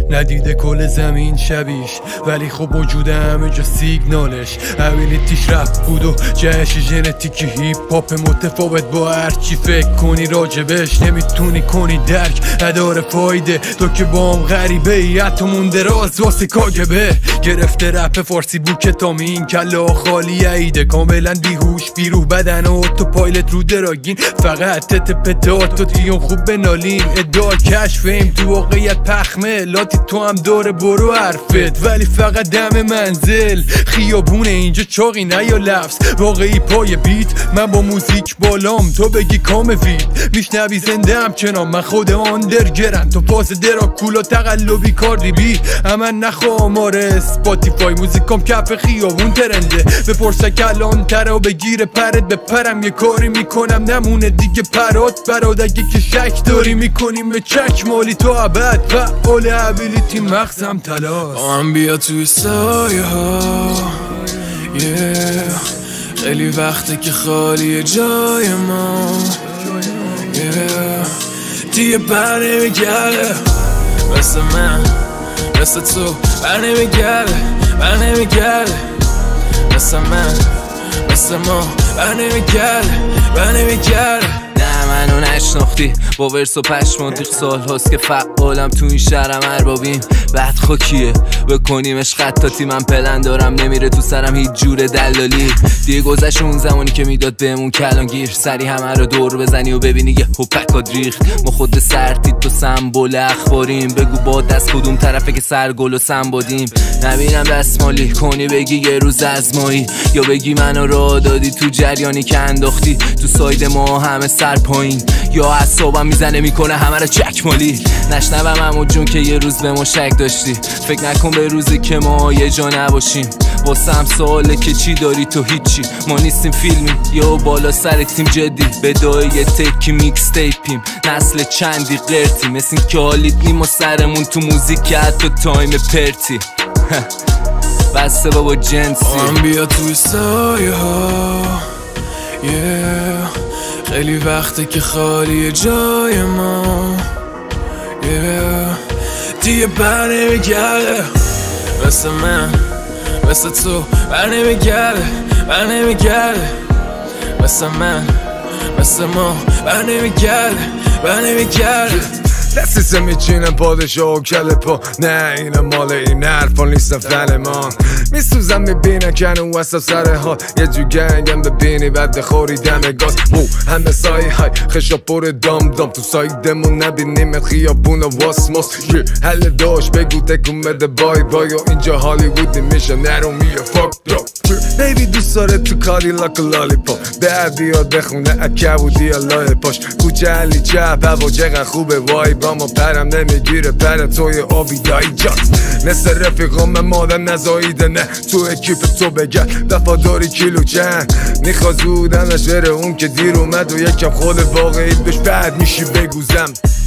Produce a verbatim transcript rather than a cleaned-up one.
ندیده کل زمین شبیش، ولی خب وجود همه جا سیگنالش ابیلیتیش رفت بود و جهش ژنتیکی هیپ هاپ متفاوت با هرچی فکر کنی راجبش نمیتونی کنی درک نداره فایده. تو که با هم غریبه ای حتی مونده راز واسه کاگبه گرفته رپ فارسی بو کتامین کلا خالی عیده کاملا بیهوش بیروح بدن و تو پایلت رو دراگین فقط تت پتات تو تیون خوب بنالین ادعا کشف فیم تو واقعیت پخمه لاتی تو هم داره برو حرفت ولی فقط دم منزل خیابونه اینجا چاقی نه یا لفظ واقعی پای بیت من با موزیک بالام تو بگی کام وید میشنوی زنده همچنان من خود آندرگرم تو پاس دراکولا تقلبی کاردی بی همه نخوام آره اسپاتیفای موزیکام کف خیابون ترنده بپرسه کلان تره و بگیره پرت بپرم یه کاری میکنم نمونه دیگه پرات براد اگه که شک داری میکنیم به چک مالی تو عبد فعال ابیلیتی مغزم تلاست هم بیا توی سایه ها yeah. خیلی وقته که خالیه جای ما yeah. دیگه بر نمیگرده مثل من مثل تو بر نمیگرده بر نمیگرده مثل من مثل ما بر نمیگرده بر نمیگرده منو نشناختی با ورس و پشم دیخ سال هاست که فعالم تو این شهرم اربابیم بعد خاکیه بکنیمش خطاتی من پلن دارم نمیره تو سرم هیچ جور دلالی دیگه گذشت اون زمانی که میداد بهمون کلانگیر سری همه رو دور بزنی و ببینی یه هوپکات ریخ ما خود سرتید تو سمبول اخباریم بگو با دست کدوم طرفه که سرگل و سنبادیم نبینم دستمالی کنی بگی یه روز ازمایی یا بگی منو راه دادی تو جریانی که انداختی تو ساید ما همه سر پایین یا اعصابم میزنه میکنه همه رو چکمالی نشنوم عمو جون که یه روز به ما شک داشتی فکر نکن به روزی که ما یه جا نباشیم واسم سواله که چی داری تو هیچی ما نیستیم فیلمی یا بالا سر تیم جدی بدای یه تکی میکس تیپیم نسل چندی قرتی مثل این که حالیت نیم و سرمون تو موزیک حتی تایم پرتی بسته بابا جنسی هم بیا توی سایه ها yeah. خیلی وقته که خالیه جای ما yeah. دیگه بر نمیگرده مثل من مثل تو بر نمیگرده بر نمیگرده مثل من مثل ما بر نمیگرده بر نمیگرده دستیسه میچینم پادشاه و کل پا نه اینم مال این حرفان نیستم فلمان میسوزم میبینم کنون وسط سر ها یه جو گنگم ببینی بعد خوری دم گاز مو همه سایه های خشا پر دام دام تو سایدمون نبینیم خیابون و واسماس یه حل داشت بگو تکون بده بای بای و اینجا هالیوودی میشه نرو میگه فاک داپ بیبی دوست داره تو کاری لاک لالی پا در بیاد بخونه اکبودی لای پاش کوچه علی چپ هوا چقدر خوبه وای با ما پرم نمیگیره پر توی آبی دایی جان مثل رفیقام مادر نزاییده نه تو اکیپ تو بگرد وفاداری کیلو چند میخوا زودنش بره اون که دیر اومد و یکم خود واقعی بهش بعد میشی بگوزم